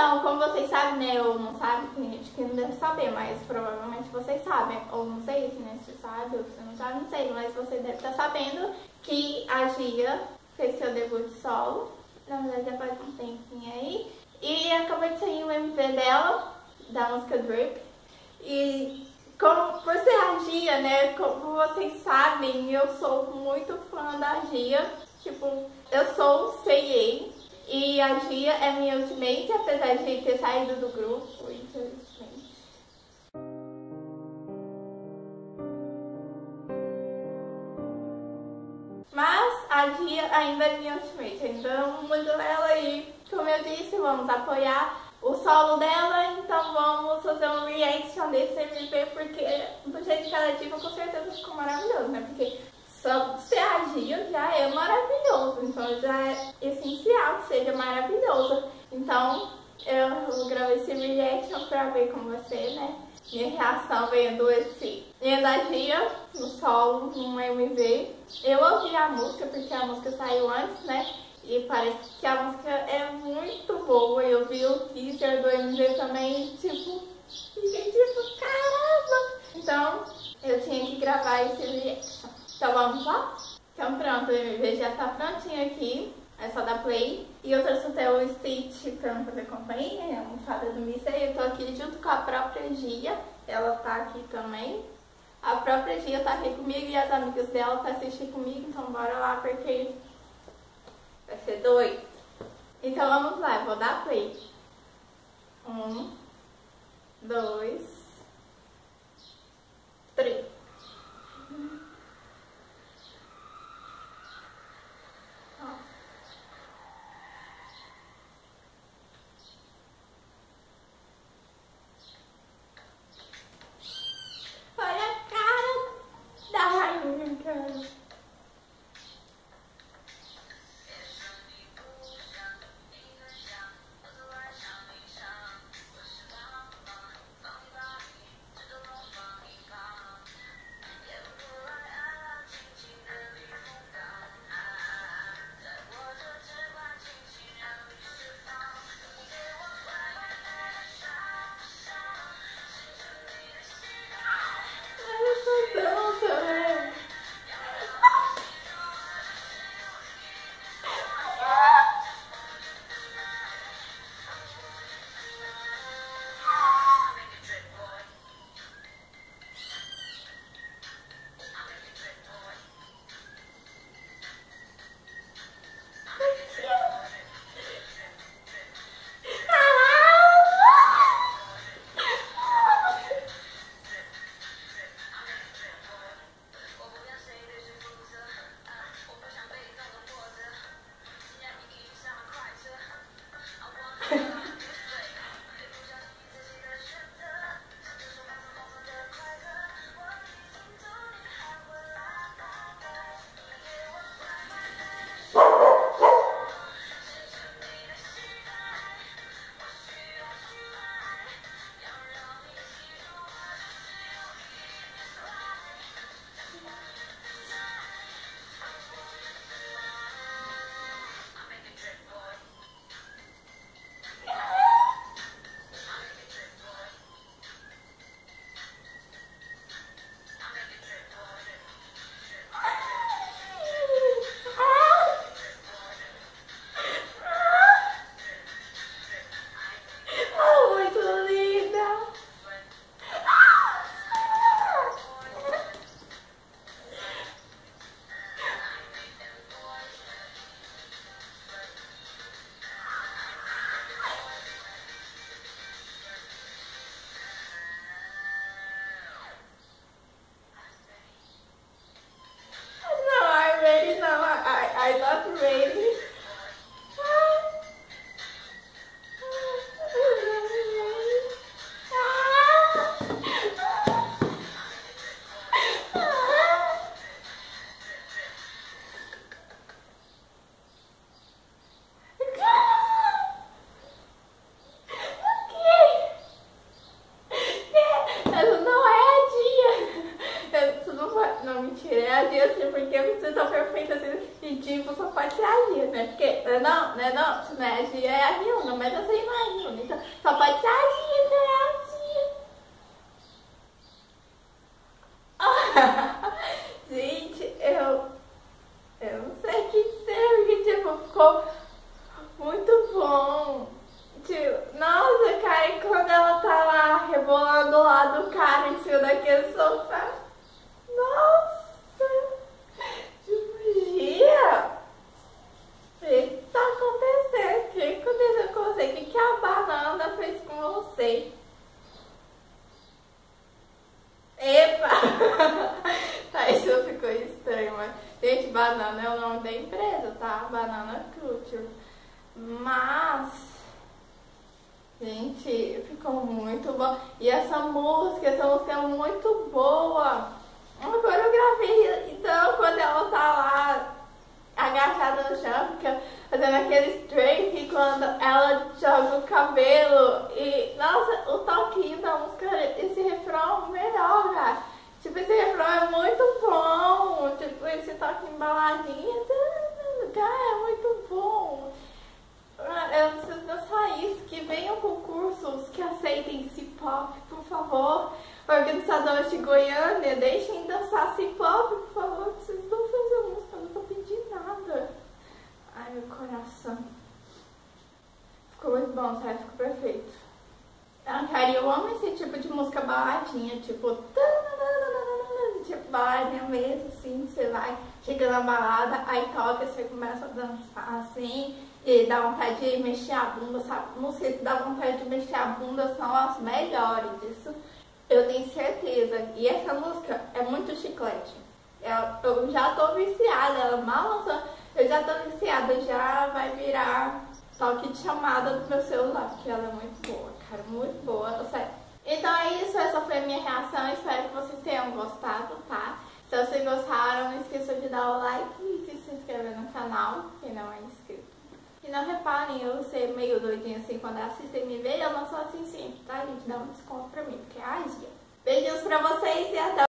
Então, como vocês sabem, né, ou não sabem, tem gente que não deve saber, mas provavelmente vocês sabem, ou não sei, né, se sabe ou se não sabe, não sei, mas você deve estar sabendo que a Gia fez seu debut solo, na verdade já faz um tempinho aí, e acabou de sair o MV dela, da música Drip, e como por ser a Gia, né, como vocês sabem, eu sou muito fã da Gia, tipo, eu sou CA, e a Gia é minha ultimate, apesar de ter saído do grupo, infelizmente. Mas a Gia ainda é minha ultimate, ainda amo muito ela e, como eu disse, vamos apoiar o solo dela, então vamos fazer um reaction desse MV, porque do jeito que ela diva, com certeza ficou maravilhoso, né? Porque só ser a Gia já é maravilhoso, então já é essencial que seja maravilhoso. Então eu gravei esse reaction pra ver com você, né? Minha reação vendo a Gia no solo, no MV. Eu ouvi a música porque a música saiu antes, né? E parece que a música é muito boa. Eu vi o teaser do MV também, tipo, caramba! Então eu tinha que gravar esse reaction. Então vamos lá? Então pronto, o MV já tá prontinho aqui. É só dar play. E eu trouxe até o Stitch pra me fazer companhia, a almofada do Missy. Eu tô aqui junto com a própria Gia. Ela tá aqui também. A própria Gia tá aqui comigo e as amigas dela tá assistindo comigo. Então bora lá porque vai ser doido. Então vamos lá, eu vou dar play. 1, 2, 3. Olha a cara da rainha, cara. Não, não é não, se não é a Gia, é a Rihanna, mas eu sei não é a Rihanna, então só pode ser a Gia, não é a Gia. Gente, eu não sei o que dizer, porque tipo, ficou muito bom. Tipo, nossa, cara, e quando ela tá lá rebolando lá do cara em cima daquele sofá. Nossa! Tipo, Gia! O que tá acontecendo? O que aconteceu com você? O que a banana fez com você? Epa! Tá, isso ficou estranho, mas... Gente, banana é o nome da empresa, tá? Banana Culture. Mas... Gente, ficou muito bom. E essa música é muito boa. Uma coreografia. Então, quando ela tá lá agachada no chão, fica fazendo aquele straight, quando ela joga o cabelo. E, nossa, o toquinho da música, esse refrão é melhor, cara. Tipo, esse refrão é muito bom. Tipo, esse toque embaladinho. Cara, é muito bom. Eu preciso dançar isso, que venham concursos que aceitem C-pop, por favor. Organizadores de Goiânia, deixem dançar C-pop, por favor. Vocês vão fazer música, eu não tô pedindo nada. Ai, meu coração. Ficou muito bom, sabe? Ficou perfeito. Cara, eu amo esse tipo de música baladinha, tipo... Tipo, baladinha mesmo, assim, você vai, chega na balada, aí toca, você começa a dançar, assim... E dá vontade de mexer a bunda, sabe? Música que dá vontade de mexer a bunda são as melhores, isso eu tenho certeza. E essa música é muito chiclete. Eu já tô viciada, ela mal lançou, eu já tô viciada, já vai virar toque de chamada do meu celular, porque ela é muito boa, cara, muito boa, sério. Então é isso, essa foi a minha reação, espero que vocês tenham gostado, tá? Se vocês gostaram, não esqueçam de dar o like e de se inscrever no canal, se não é inscrito. E não reparem, eu ser meio doidinha assim quando assistem me ver, eu não sou assim sempre, tá, gente? Dá um desconto pra mim, porque é a Gia. Beijinhos pra vocês e até